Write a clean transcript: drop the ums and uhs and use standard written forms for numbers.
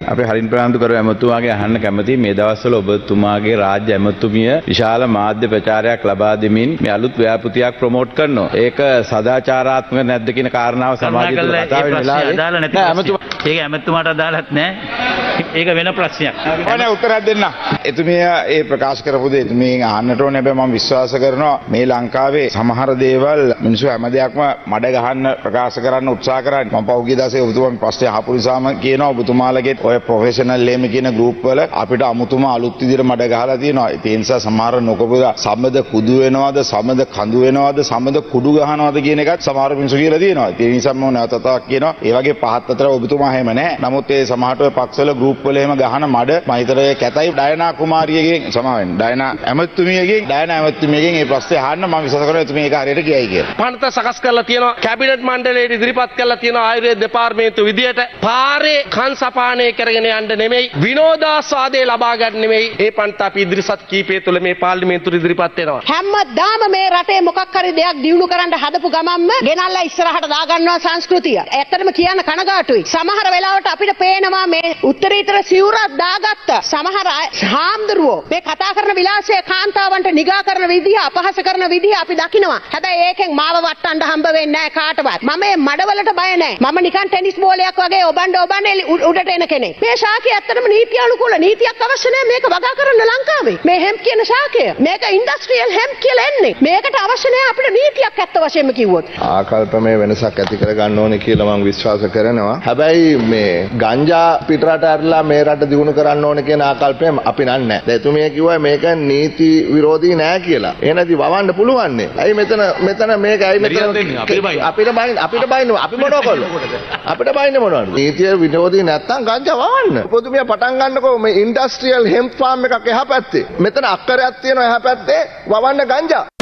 අපි හරින් ප්‍රාන්තු කරු ඇමතුමාගේ අහන්න කැමතියි මේ දවස්වල ඔබතුමාගේ රාජ්‍ය ඇමතුමිය විශාල මාධ්‍ය ප්‍රචාරයක් ලබා දෙමින් මේ අලුත් ව්‍යාපෘතියක් ප්‍රොමෝට් කරනවා. ඒක සදාචාරාත්මක නැද්ද කියන කාරණාව සමාජය තුළ කතා වෙන වෙලාවේ ඒක ඇමතුමාට අදාළත් නැහැ. ඒක වෙන ප්‍රශ්නයක්. ඕනේ උත්තරයක් දෙන්න. එතුමිය ඒ ප්‍රකාශ කරපු දේ එතුමියන් අහන්නට ඕනේ. හැබැයි මම විශ්වාස කරනවා මේ ලංකාවේ සමහර දේවල් මිනිස්සු හැම දෙයක්ම මඩ ගහන්න ප්‍රකාශ කරන්න උත්සාහ කරන්නේ. මම පෞද්ගලික දාසේ ඔබතුමා පස්සේ අහපු නිසාම කියනවා ඔබතුමාලගේ ඔය ප්‍රොෆෙෂනල් ලේම කියන ගෲප් වල අපිට අමුතුම අලුත් විදිහට මඩ ගහලා තියෙනවා. ඒ නිසා සමහර නොකපුදා සම්මද කුඩු වෙනවද සම්මද කඳු වෙනවද සම්මද කුඩු ගහනවද කියන එකත් සමහර මිනිස්සු කියලා තියෙනවා. ඒ නිසා මම නැවතත් කියනවා ඒ වගේ පහත් අතර ඔබතුමා හැම නැහැ. නමුත් ඒ සමහරට ඔය පක්ෂවල ගෲප් වල එහෙම ගහන මඩ මම හිතන්නේ කැතයි ඩයනා කුමාරියගෙන් සමාවෙන්න. ඩයනා ඇමතුමියගෙන් මේ ප්‍රශ්නේ අහන්න මම විශ්වාස කරනවා එතුමිය ඒක හරියට කියයි කියලා. පනත සකස් කරලා තියෙනවා කැබිනට් මණ්ඩලයට ඉදිරිපත් කරලා තියෙනවා ආයුර්වේද දෙපාර්තමේන්තුව විදියට පාරේ කන් සපානය කරගෙන යන්න නෙමෙයි විනෝදාස්වාදේ ලබා ගන්න නෙමෙයි ඒ පනත අපි ඉදිරිසත් කීපය තුළ මේ පාර්ලිමේන්තුවට ඉදිරිපත් වෙනවා. හැමදාම මේ රටේ මොකක් හරි දෙයක් දියුණු කරන්න හදපු ගමන්ම ගෙනල්ලා ඉස්සරහට දාගන්නවා සංස්කෘතිය. ඇත්තටම කියන්න කනගාටුයි. සමහර වෙලාවට අපිට පේනවා මේ උත්තරීතර සිවුරක් දාගත්ත සමහර හාමුදුරුවෝ මේ කතා කරන විලාසය කාන්තාවන්ට නිගා කරන විදිහ අපහාස කරන විදිහ අපි දකිනවා. හැබැයි ඒකෙන් මාව වට්ටන්න හම්බ වෙන්නේ නැහැ කාටවත්. මම මේ මඩවලට බය නැහැ. මම නිකන් ටෙනිස් බෝලයක් වගේ ඔබන්න උඩට එන කෙනෙක්. මේ ශාකය ඇත්තටම නීති අනුකූල නීතියක් අවශ්‍ය නැහැ මේක වගා කරන්න ලංකාවේ. මේ හෙම්ප් කියන ශාකය මේක ඉන්ඩස්ට්‍රියල් හෙම්ප් කියලා එන්නේ. මේකට අවශ්‍ය නැහැ අපිට නීතියක් ඇත්ත වශයෙන්ම කිව්වොත්. ආකල්පමය වෙනසක් ඇති කර ගන්න ඕනේ කියලා මම විශ්වාස කරනවා. හැබැයි මේ ගංජා පිටරට ඇරලා මේ රට දියුණු කරන්න ඕනේ කියන ආකල්පය අපි නන්නේ. දැන් එතුමිය කිව්වා මේක නීති විරෝධී නෑ කියලා. එහෙනම් වවන්න පුළුවන් නේ. ඇයි මෙතන මේක ඇයි මෙතන අපිට බයින්න අපි මොනව කළොත් අපිට බයින්නේ මොනවද? නීතිය විරෝධී නැත්තම් ගංජා වවන්න. පොදුමිය පටන් ගන්නකෝ මේ ඉන්ඩස්ට්‍රියල් හෙම්ප් ෆාම් එකක් එහා පැත්තේ. මෙතන අක්කරයක් තියෙනවා එහා පැත්තේ වවන්න ගංජා.